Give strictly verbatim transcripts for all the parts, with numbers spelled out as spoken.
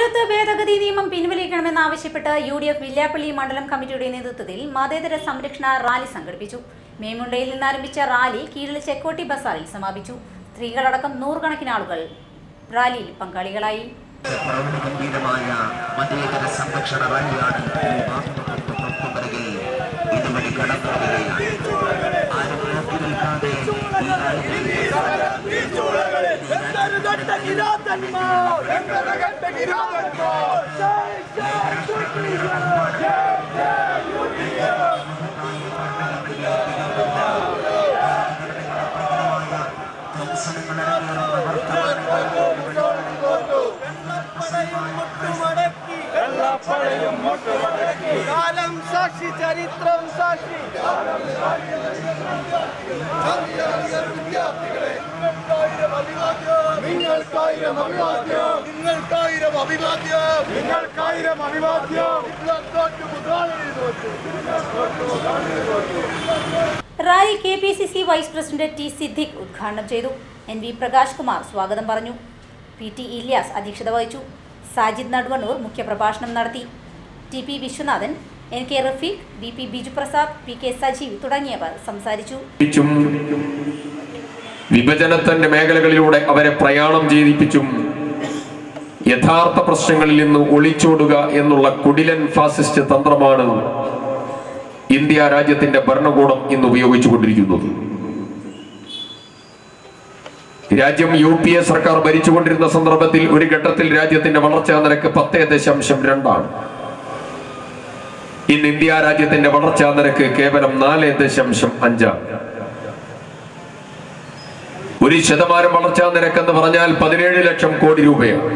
പൗരത്വ ഭേദഗതി നിയമം പിൻവലിക്കണമെന്നാവശ്യപ്പെട്ട് യു ഡി എഫ് വില്യാപ്പള്ളി മണ്ഡലം കമ്മിറ്റിയുടെ നേതൃത്വത്തിൽ മതേതര സംരക്ഷണ റാലി സംഘടിപ്പിച്ചു. മേമുണ്ടയിൽ നിന്നാരംഭിച്ച റാലി കീഴിലെ ചെക്കോട്ടി ബസാറിൽ സമാപിച്ചു. സ്ത്രീകളടക്കം നൂറുകണക്കിന് ആളുകൾ റാലിയിൽ പങ്കാളികളായി. കാലം സാക്ഷി ചരിത്രം സാക്ഷി നിങ്ങൾക്കായിരം അഭിവാദ്യം നിങ്ങൾക്കായിരം അഭിവാദ്യം നിങ്ങൾക്കായിരം അഭിവാദ്യം. Rally K P C C vice president T Siddique ഉദ്ഘാടനം ചെയ്തു. എൻ വി പ്രകാശ് കുമാർ സ്വാഗതം പറഞ്ഞു. പി ടി ഇല്യാസ് അധ്യക്ഷത വഹിച്ചു. സാജിദ് നടുവണ്ണൂർ മുഖ്യപ്രഭാഷണം നടത്തി. T P Viswanathan, N K Rafeeq, B P Biju Prasad, P K Sajeev തുടങ്ങിയവർ സംസാരിച്ചു. വിഭജനത്തിന്റെ മേഖലകളിലൂടെ അവരെ പ്രയാണം ചെയ്യിപ്പിച്ചും യഥാർത്ഥ പ്രശ്നങ്ങളിൽ നിന്ന് ഒളിച്ചോടുക എന്നുള്ള കുടിലൻ ഫാസിസ്റ്റ് തന്ത്രമാണ് ഇന്ത്യ രാജ്യത്തിന്റെ ഭരണകൂടം ഇന്ന് ഉപയോഗിച്ചുകൊണ്ടിരിക്കുന്നത്. രാജ്യം യു പി എ സർക്കാർ ഭരിച്ചുകൊണ്ടിരുന്ന സന്ദർഭത്തിൽ ഒരു ഘട്ടത്തിൽ രാജ്യത്തിന്റെ വളർച്ചാ നിരക്ക് പത്തേ ദശാംശം രണ്ടാണ്. ഇന്ന് ഇന്ത്യ രാജ്യത്തിന്റെ വളർച്ചാ നിരക്ക് കേവലം നാല് ദശാംശം അഞ്ചാണ്. ഒരു ശതമാനം വളർച്ചാ നിരക്ക് എന്ന് പറഞ്ഞാൽ പതിനേഴ് ലക്ഷം കോടി രൂപയാണ്.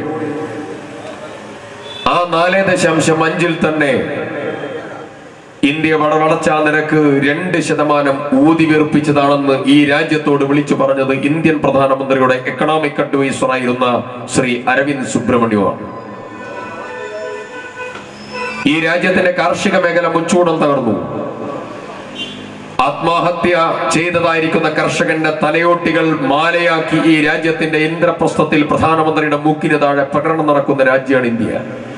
ആ നാല് ദശാംശം അഞ്ചിൽ തന്നെ ഇന്ത്യ വളർച്ചാ നിരക്ക് രണ്ട് ശതമാനം ഊതി വീർപ്പിച്ചതാണെന്ന് ഈ രാജ്യത്തോട് വിളിച്ചു പറഞ്ഞത് ഇന്ത്യൻ പ്രധാനമന്ത്രിയുടെ എക്കണോമിക് അഡ്വൈസർ ആയിരുന്ന ശ്രീ അരവിന്ദ് സുബ്രഹ്മണ്യമാണ്. ഈ രാജ്യത്തിന്റെ കാർഷിക മേഖല മുച്ചൂടം തകർന്നു. ആത്മഹത്യ ചെയ്തതായിരിക്കുന്ന കർഷകന്റെ തലയോട്ടികൾ മാലയാക്കി ഈ രാജ്യത്തിന്റെ ഇന്ദ്രപ്രസ്ഥത്തിൽ പ്രധാനമന്ത്രിയുടെ മൂക്കിന് താഴെ പ്രകടനം നടക്കുന്ന രാജ്യമാണ് ഇന്ത്യ.